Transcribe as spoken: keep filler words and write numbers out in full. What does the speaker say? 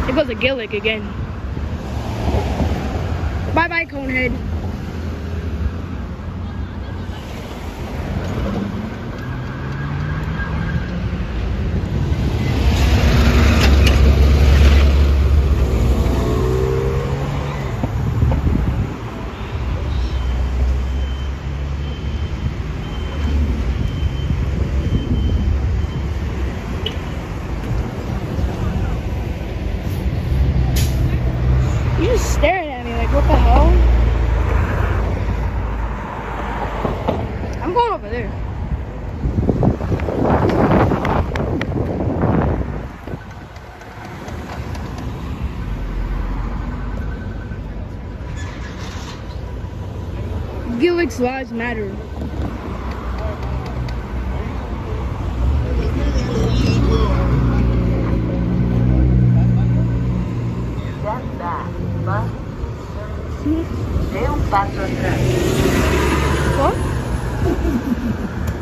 It goes to Gillick again. Bye bye, Conehead. You're just staring at me like, what the hell? I'm going over there. Gillick's lives matter. Dê um passo atrás. What?